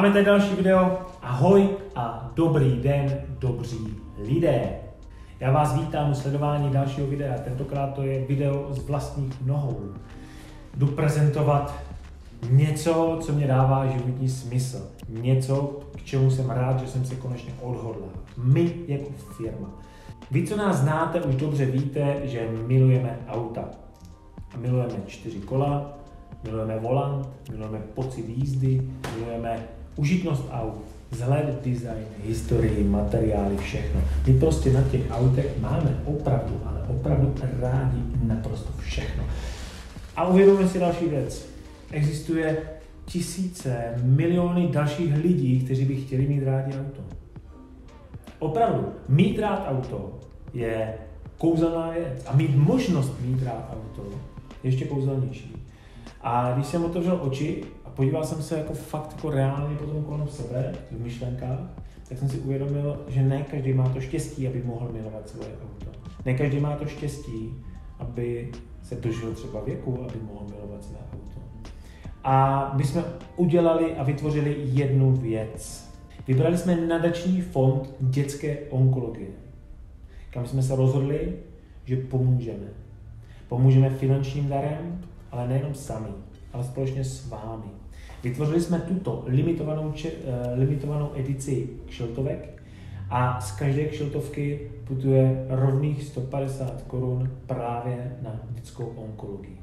Máme tady další video. Ahoj a dobrý den, dobří lidé. Já vás vítám u sledování dalšího videa. Tentokrát to je video z vlastních nohou. Jdu prezentovat něco, co mě dává životní smysl. Něco, k čemu jsem rád, že jsem se konečně odhodlal. My jako firma. Vy, co nás znáte, už dobře víte, že milujeme auta. A milujeme 4 kola, milujeme volant, milujeme pocit jízdy, milujeme užitnost aut, vzhled, design, historii, materiály, všechno. My prostě na těch autech máme opravdu, ale opravdu rádi naprosto všechno. A uvědomujeme si další věc. Existuje tisíce, miliony dalších lidí, kteří by chtěli mít rádi auto. Opravdu, mít rád auto je kouzelná věc. A mít možnost mít rád auto je ještě kouzelnější. A když jsem otevřel oči a podíval jsem se jako fakt jako reálně potom kolem sebe v myšlenkách, tak jsem si uvědomil, že ne každý má to štěstí, aby mohl milovat svoje auto. Ne každý má to štěstí, aby se dožil třeba věku, aby mohl milovat své auto. A my jsme udělali a vytvořili jednu věc. Vybrali jsme nadační fond dětské onkologie, kam jsme se rozhodli, že pomůžeme. Pomůžeme finančním darem, ale nejenom sami, ale společně s vámi. Vytvořili jsme tuto limitovanou edici kšiltovek a z každé kšiltovky putuje rovných 150 korun právě na dětskou onkologii.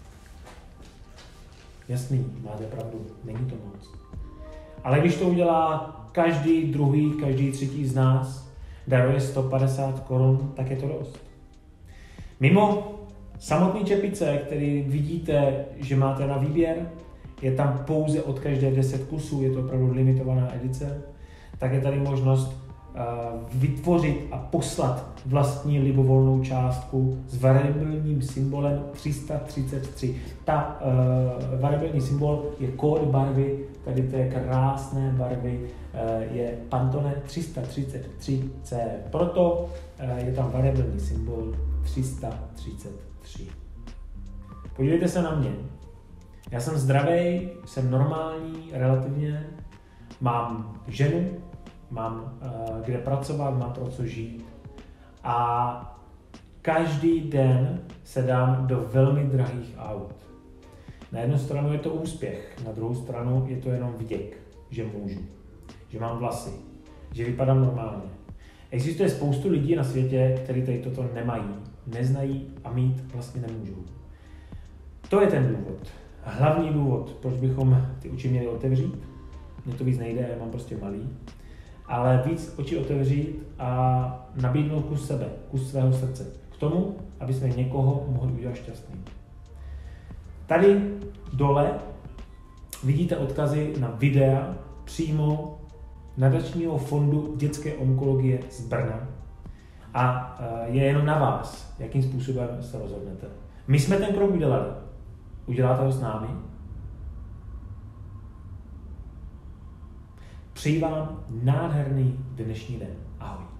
Jasný, máte pravdu, není to moc. Ale když to udělá každý druhý, každý třetí z nás, daruje 150 korun, tak je to dost. Mimo samotný čepice, který vidíte, že máte na výběr, je tam pouze od každé 10 kusů, je to opravdu limitovaná edice, tak je tady možnost vytvořit a poslat vlastní libovolnou částku s variabilním symbolem 333. Ta variabilní symbol je kód barvy, tady té krásné barvy je Pantone 333C. Proto je tam variabilní symbol 333. Podívejte se na mě. Já jsem zdravý, jsem normální, relativně, mám ženu, mám kde pracovat, mám pro co žít a každý den se dám do velmi drahých aut. Na jednu stranu je to úspěch, na druhou stranu je to jenom vděk, že můžu, že mám vlasy, že vypadám normálně. Existuje spoustu lidí na světě, kteří tady toto nemají, neznají a mít vlastně nemůžou. To je ten důvod. Hlavní důvod, proč bychom ty oči měli otevřít. Mně to víc nejde, já mám prostě malý. Ale víc oči otevřít a nabídnout kus sebe, kus svého srdce. K tomu, aby jsme někoho mohli udělat šťastným. Tady dole vidíte odkazy na videa přímo nadačního fondu dětské onkologie z Brna. A je jenom na vás, jakým způsobem se rozhodnete. My jsme ten krok udělali. Uděláte ho s námi? Přeji vám nádherný dnešní den. Ahoj.